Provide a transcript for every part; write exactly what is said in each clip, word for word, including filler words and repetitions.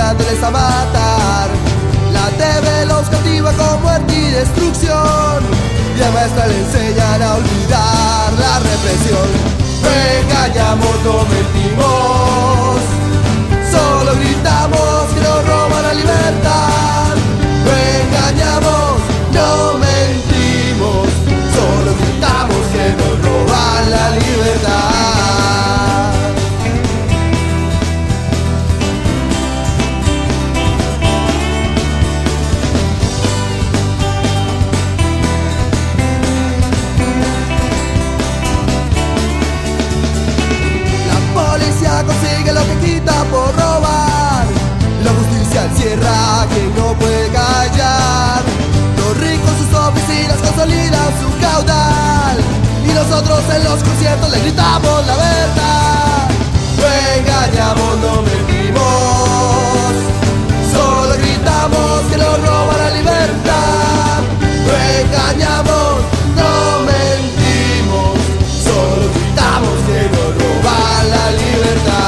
enseñándoles a matar. La T V los cautiva con muerte y destrucción, y a maestra le enseñan a olvidar la represión. No engañamos, no mentimos, solo gritamos que nos roban la libertad. No engañamos, no mentimos, solo gritamos que nos roban la libertad. Consigue lo que quita por robar, la justicia encierra a quien no puede callar. Los ricos sus oficinas consolidan su caudal, y nosotros en los conciertos le gritamos la verdad. No engañamos, no mentimos, solo gritamos que nos roban la libertad. No engañamos, no mentimos, solo gritamos que nos roban la libertad.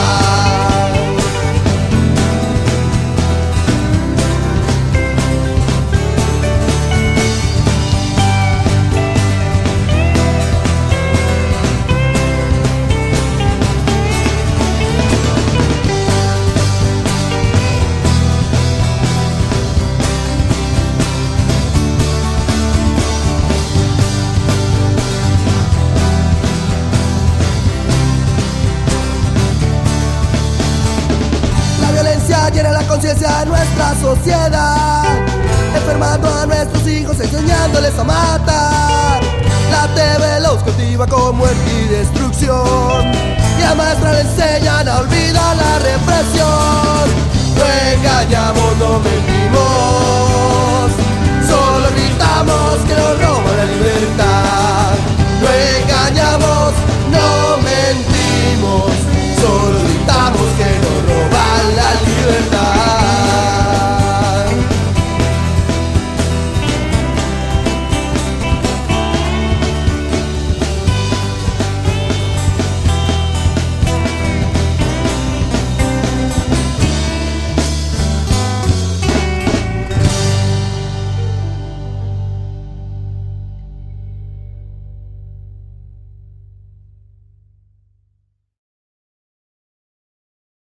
Llena la conciencia de nuestra sociedad, enfermando a nuestros hijos, enseñándoles a matar. La T V los cautiva con muerte y destrucción, y a maestra le enseñan a olvidar la represión. No engañamos, no mentimos,